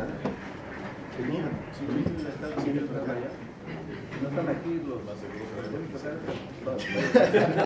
Tenían. Sí, no están aquí los más seguros.